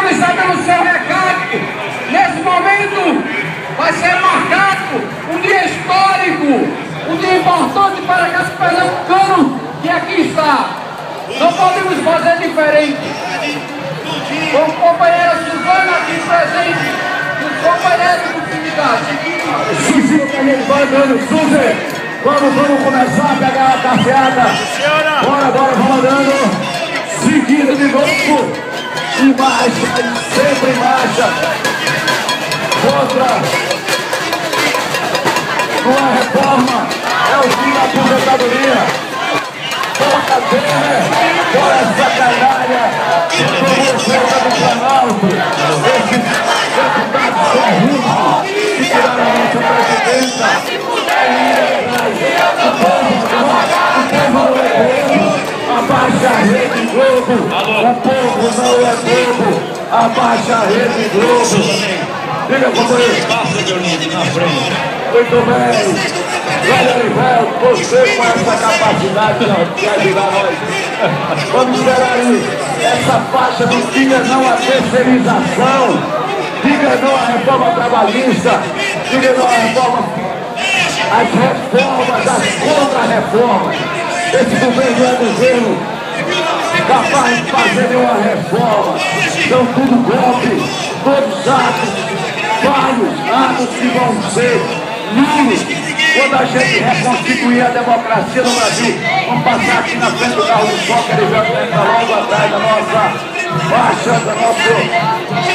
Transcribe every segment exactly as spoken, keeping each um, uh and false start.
parabenizar pelo seu recado. Nesse momento vai ser marcado um dia histórico, um dia importante para cada pernambucano que aqui está. Não podemos fazer diferente. Com a companheira Suzana aqui presente, e os companheiros do sindicato. Suzinho que a gente vai dando, Suzy. Vamos, vamos começar a pegar a cafeada. Bora, bora, vamos andando. Seguindo de novo. Em marcha, sempre em marcha. Contra. Com a reforma. É o fim da aposentadoria. Bora, Temer. Bora essa canalha. Como você está no Planalto. Esses deputados corruptos que tiraram a nossa presidenta. Abaixa a Rede Globo, o povo não é bobo. Abaixa a Rede Globo. Diga, companheiro. Passa, Leonino, na frente. Muito bem. Olha, Rivelto, você com essa capacidade de ajudar nós. Vamos esperar aí. Essa faixa do diga não à terceirização. Diga não à reforma trabalhista. Diga não à reforma. As reformas, as contra-reformas. Esse governo é governo capaz de fazer nenhuma reforma. São tudo golpe, todos atos, vários atos que vão ser nulos. Quando a gente reconstituir a democracia no Brasil, vamos passar aqui na frente do carro do Sol, que ele já está logo atrás da nossa baixa, da nossa...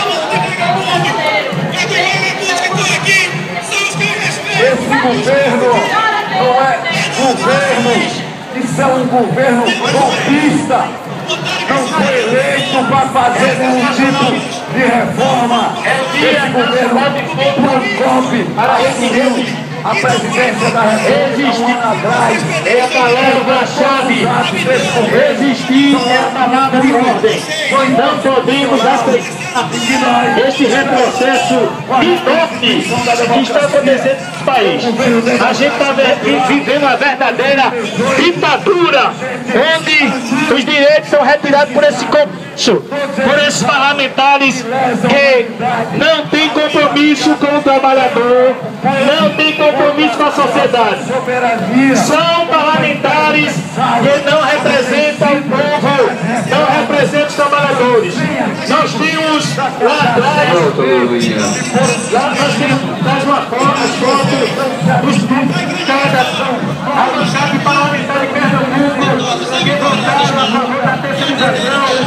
Esse governo não é governo. Isso é um governo golpista. Não foi eleito para fazer nenhum tipo de reforma. Esse governo por um golpe assumiu a presidência da República um ano atrás. É a palavra-chave. Resistir é a palavra de ordem. Não podemos aceitar esse retrocesso enorme que está acontecendo nesse país. A gente está vivendo uma verdadeira ditadura, onde os direitos são retirados por esse compromisso, por esses parlamentares que não têm compromisso com o trabalhador, não têm compromisso com a sociedade. São parlamentares que não representam o povo, não representam os trabalhadores. Nós tínhamos lá atrás, lá nós tínhamos uma foto, as fotos dos deputados, a bancada parlamentar de Pernambuco, que votaram a favor da terceirização.